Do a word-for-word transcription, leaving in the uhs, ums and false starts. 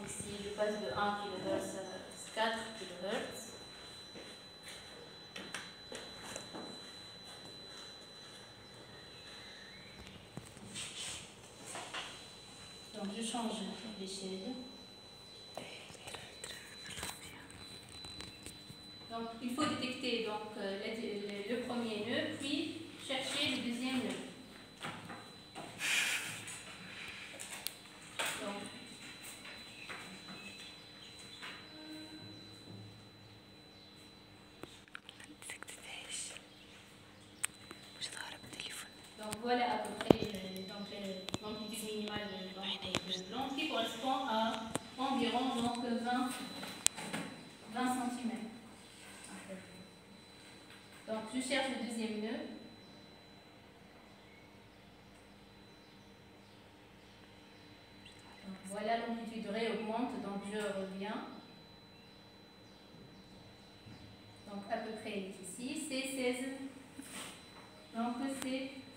ici, je passe de un kilohertz à quatre kilohertz. Donc je change l'échelle. Donc il faut détecter donc, le, le, le premier nœud, puis chercher le deuxième nœud. Donc, donc voilà à peu près l'amplitude minimale de l'onde qui correspond à environ donc, vingt centimètres. Donc je cherche le deuxième nœud. Donc, voilà, l'amplitude réaugmente, donc je reviens. Donc à peu près ici, c'est seize. Donc c'est